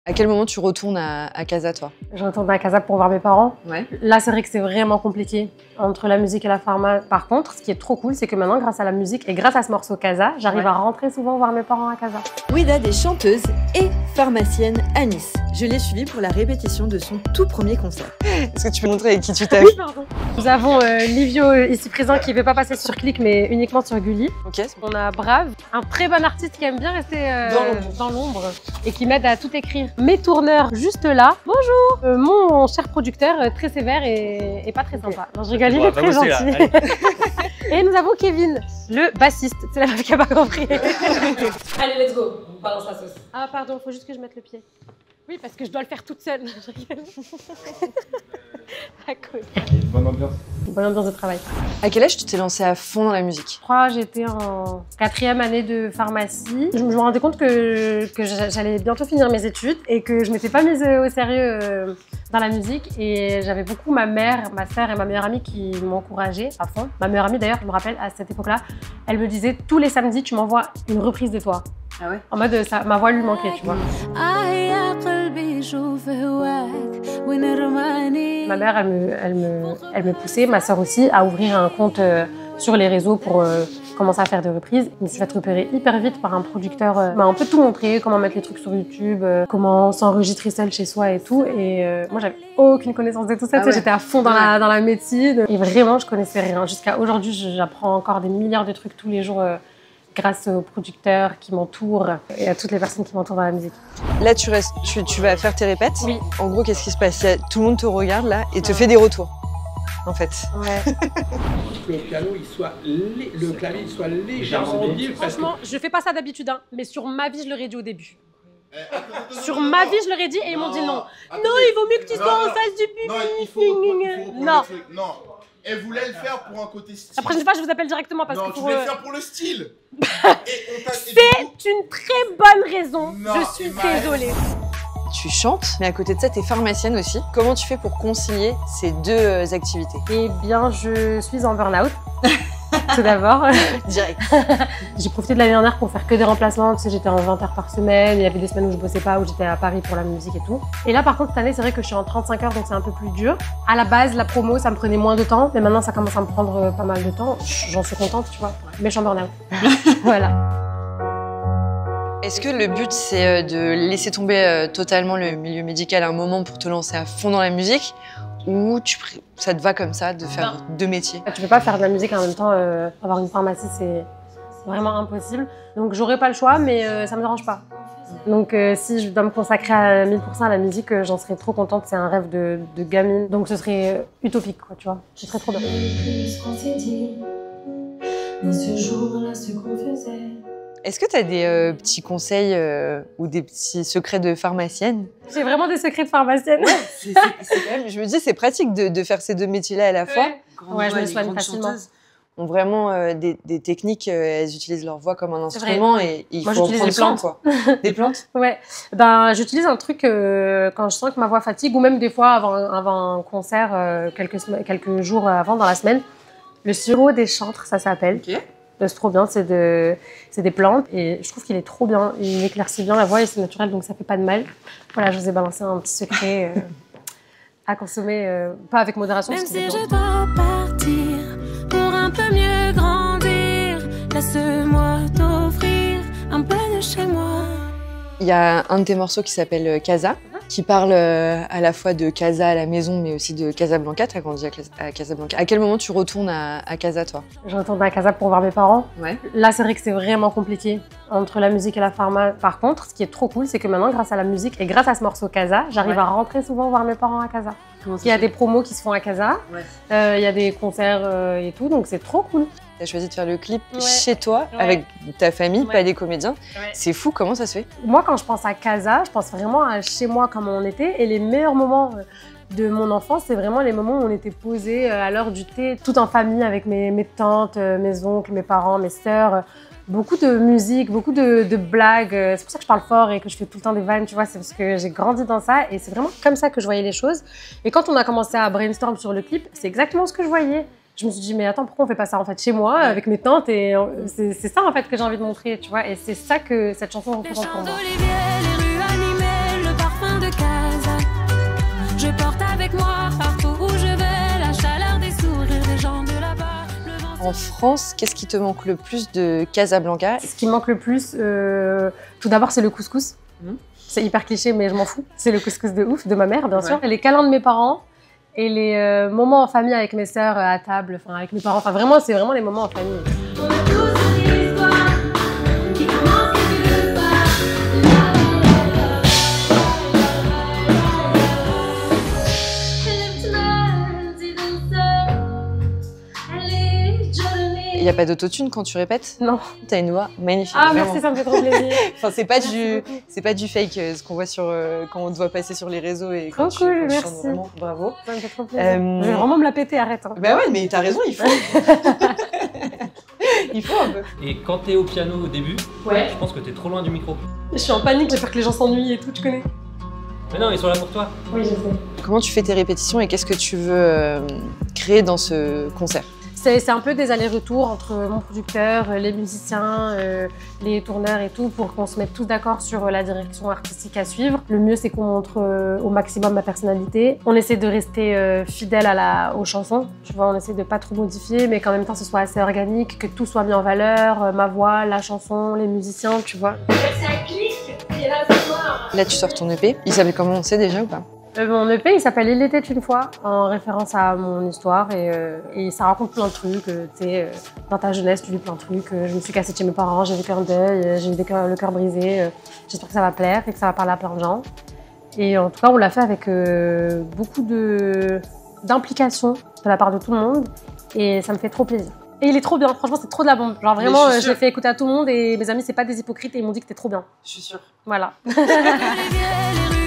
À quel moment tu retournes à Casa, toi? Je retourne à Casa pour voir mes parents. Ouais. Là, c'est vrai que c'est vraiment compliqué entre la musique et la pharma. Par contre, ce qui est trop cool, c'est que maintenant, grâce à la musique et grâce à ce morceau Casa, j'arrive à rentrer souvent voir mes parents à Casa. Ouidad est chanteuse et pharmacienne à Nice. Je l'ai suivie pour la répétition de son tout premier concert. Est-ce que tu peux montrer avec qui tu t'as Oui, pardon. Nous avons Livio ici présent qui ne veut pas passer sur Click mais uniquement sur Gulli. Ok. On a Brave, un très bon artiste qui aime bien rester dans l'ombre et qui m'aide à tout écrire. Mes tourneurs juste là. Bonjour. Mon cher producteur très sévère et pas très sympa. Non, je rigole, il est très gentil. Et nous avons Kevin, le bassiste. C'est la meuf qui n'a pas compris. Allez, let's go. On balance la sauce. Ah pardon, faut juste que je mette le pied. Oui, parce que je dois le faire toute seule. Je rigole. À cause. Bonne ambiance. Bonne ambiance de travail. À quel âge tu t'es lancée à fond dans la musique? Je crois que j'étais en 4e année de pharmacie. Je me rendais compte que j'allais bientôt finir mes études et que je m'étais pas mise au sérieux dans la musique. Et j'avais beaucoup ma mère, ma sœur et ma meilleure amie qui m'encourageaient à fond. Ma meilleure amie d'ailleurs, je me rappelle, à cette époque-là, elle me disait tous les samedis, tu m'envoies une reprise de toi. Ah ouais? En mode, ça, ma voix lui manquait, tu vois. Ma mère, elle me poussait, ma sœur aussi, à ouvrir un compte sur les réseaux pour commencer à faire des reprises. Je me suis fait repérer hyper vite par un producteur. M'a un peu tout montré, comment mettre les trucs sur YouTube, comment s'enregistrer seul chez soi et tout. Et moi, j'avais aucune connaissance de tout ça. J'étais à fond dans la médecine. Et vraiment, je connaissais rien. Jusqu'à aujourd'hui, j'apprends encore des milliards de trucs tous les jours. Grâce aux producteurs qui m'entourent et à toutes les personnes qui m'entourent dans la musique. Là, tu vas faire tes répètes. Oui. En gros, qu'est-ce qui se passe? Tout le monde te regarde là et te fait des retours, en fait. Ouais. Que le piano, le clavier, il soit légèrement audible. Franchement, je fais pas ça d'habitude, hein, mais sur ma vie, je l'aurais dit au début. Sur ma vie, je leur ai dit et ils m'ont dit non. Non, il vaut mieux que tu sois en face du public. Non, il faut non. Non. Elle voulait le faire pour un côté style. La prochaine fois, je vous appelle directement parce que tu voulais le faire pour le style. C'est une très bonne raison. Non, je suis désolée. Tu chantes, mais à côté de ça, tu es pharmacienne aussi. Comment tu fais pour concilier ces deux activités? Eh bien, je suis en burn-out. Tout d'abord. Direct. J'ai profité de l'année dernière pour faire que des remplacements. Tu sais, j'étais en 20 heures par semaine. Il y avait des semaines où je bossais pas, où j'étais à Paris pour la musique et tout. Et là, par contre, cette année, c'est vrai que je suis en 35 heures, donc c'est un peu plus dur. À la base, la promo, ça me prenait moins de temps. Mais maintenant, ça commence à me prendre pas mal de temps. J'en suis contente, tu vois. Mais je suis en burn-out. Voilà. Est-ce que le but, c'est de laisser tomber totalement le milieu médical à un moment pour te lancer à fond dans la musique? Ou ça te va comme ça de faire deux métiers? Tu peux pas faire de la musique et en même temps avoir une pharmacie, c'est vraiment impossible. Donc j'aurais pas le choix, mais ça me dérange pas. Donc si je dois me consacrer à 1000% à la musique, j'en serais trop contente. C'est un rêve de gamine. Donc ce serait utopique, quoi, tu vois. Ce serait trop bien. Est-ce que tu as des petits conseils ou des petits secrets de pharmacienne? J'ai vraiment des secrets de pharmacienne. C'est quand même, je me dis, c'est pratique de faire ces deux métiers-là à la fois. Ouais, je me soigne facilement. Ont vraiment des techniques, elles utilisent leur voix comme un instrument et il faut en prendre soin, quoi. Des plantes? Ouais. Ben, j'utilise un truc quand je sens que ma voix fatigue ou même des fois avant un concert, quelques jours avant dans la semaine. Le sirop des chantres, ça s'appelle. Okay. C'est trop bien, c'est des plantes et je trouve qu'il est trop bien. Il éclaircit bien la voix et c'est naturel donc ça fait pas de mal. Voilà, je vous ai balancé un petit secret à consommer, pas avec modération. Même si je dois partir pour un peu mieux grandir, laisse-moi t'offrir un peu de chez moi. Il y a un de tes morceaux qui s'appelle Casa, qui parle à la fois de Casa à la maison, mais aussi de Casablanca. Tu as grandi à Casablanca. À quel moment tu retournes à Casa, toi? Je retourne à Casa pour voir mes parents. Ouais. Là, c'est vrai que c'est vraiment compliqué entre la musique et la pharma. Par contre, ce qui est trop cool, c'est que maintenant, grâce à la musique et grâce à ce morceau Casa, j'arrive à rentrer souvent voir mes parents à Casa. Il y a des promos qui se font à Casa, il y a des concerts et tout, donc c'est trop cool. Tu as choisi de faire le clip chez toi, avec ta famille, pas des comédiens. C'est fou, comment ça se fait? Moi, quand je pense à Casa, je pense vraiment à chez moi, comme on était. Et les meilleurs moments de mon enfance, c'est vraiment les moments où on était posés à l'heure du thé, tout en famille, avec mes tantes, mes oncles, mes parents, mes sœurs. Beaucoup de musique, beaucoup de blagues. C'est pour ça que je parle fort et que je fais tout le temps des vannes, tu vois. C'est parce que j'ai grandi dans ça et c'est vraiment comme ça que je voyais les choses. Et quand on a commencé à brainstorm sur le clip, c'est exactement ce que je voyais. Je me suis dit, mais attends, pourquoi on fait pas ça en fait chez moi, avec mes tantes? Et c'est ça en fait que j'ai envie de montrer, tu vois. Et c'est ça que cette chanson représente pour moi. en France, qu'est-ce qui te manque le plus de Casablanca? Ce qui me manque le plus, tout d'abord, c'est le couscous. C'est hyper cliché, mais je m'en fous. C'est le couscous de ouf, de ma mère, bien sûr. Les câlins de mes parents et les moments en famille avec mes sœurs à table, enfin avec mes parents. Enfin, vraiment, c'est vraiment les moments en famille. On a tous une histoire qui commence quelque part. Il n'y a pas d'autotune quand tu répètes? Non. T'as une voix magnifique. Ah, vraiment. merci, ça me fait trop plaisir. Enfin, c'est pas du fake, ce qu'on voit sur quand on te voit passer sur les réseaux et quand Trop cool, quand tu merci. chantes vraiment. Bravo. Ça me fait trop plaisir. Je vais vraiment me la péter, arrête. Hein. Bah ouais, mais t'as raison, il faut. Il faut un peu. Et quand t'es au piano au début, Ouais. je pense que t'es trop loin du micro. Je suis en panique, j'ai peur que les gens s'ennuient et tout, tu connais? Mais non, ils sont là pour toi. Oui, je sais. Comment tu fais tes répétitions et qu'est-ce que tu veux créer dans ce concert? C'est un peu des allers-retours entre mon producteur, les musiciens, les tourneurs et tout, pour qu'on se mette tous d'accord sur la direction artistique à suivre. Le mieux, c'est qu'on montre au maximum ma personnalité. On essaie de rester fidèle aux chansons. Tu vois, on essaie de pas trop modifier, mais qu'en même temps, ce soit assez organique, que tout soit mis en valeur, ma voix, la chanson, les musiciens, tu vois. Ça clique, et là, ce soir. Là, tu sors ton EP. Il s'appelle comment, on sait déjà ou pas? Mon EP, il s'appelle Il était une fois, en référence à mon histoire et ça raconte plein de trucs. Tu sais, dans ta jeunesse, tu vis plein de trucs. Je me suis cassée de chez mes parents, j'ai vécu un deuil, j'ai eu le cœur brisé. J'espère que ça va plaire et que ça va parler à plein de gens. Et en tout cas, on l'a fait avec beaucoup d'implication de la part de tout le monde et ça me fait trop plaisir. Et il est trop bien, franchement, c'est trop de la bombe. Genre vraiment, je l'ai fait écouter à tout le monde et mes amis, c'est pas des hypocrites et ils m'ont dit que t'es trop bien. Je suis sûre. Voilà. Les